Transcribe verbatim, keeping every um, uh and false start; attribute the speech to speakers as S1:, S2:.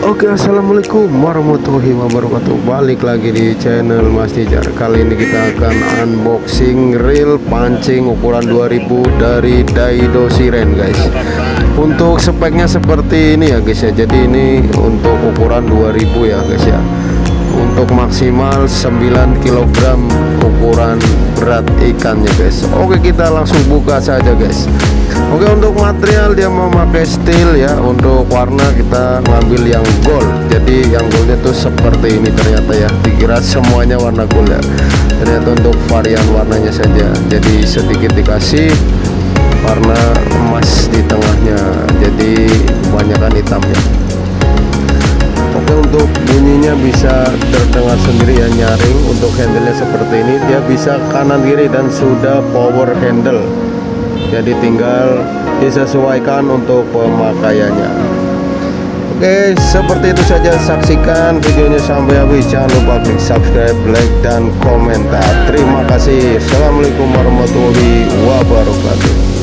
S1: Oke, assalamualaikum warahmatullahi wabarakatuh. Balik lagi di channel Mas Tijar. Kali ini kita akan unboxing reel pancing ukuran dua ribu dari Daido Siren, guys. Untuk speknya seperti ini ya, guys ya. Jadi ini untuk ukuran dua ribu ya, guys ya. Untuk maksimal sembilan kilogram ukuran berat ikannya, guys. Oke, kita langsung buka saja, guys. Oke, untuk material dia memakai steel ya. Untuk warna kita ngambil yang gold. Jadi yang goldnya tuh seperti ini ternyata ya. Dikira semuanya warna gold ya. Ternyata untuk varian warnanya saja. Jadi sedikit dikasih warna emas di tengahnya. Jadi kebanyakan hitamnya. Oke, untuk bunyinya bisa terdengar sendiri ya, nyaring. Untuk handle-nya seperti ini. Dia bisa kanan kiri dan sudah power handle. Jadi tinggal disesuaikan untuk pemakaiannya. Oke, seperti itu saja. Saksikan videonya sampai habis. Jangan lupa klik subscribe, like, dan komentar. Terima kasih. Assalamualaikum warahmatullahi wabarakatuh.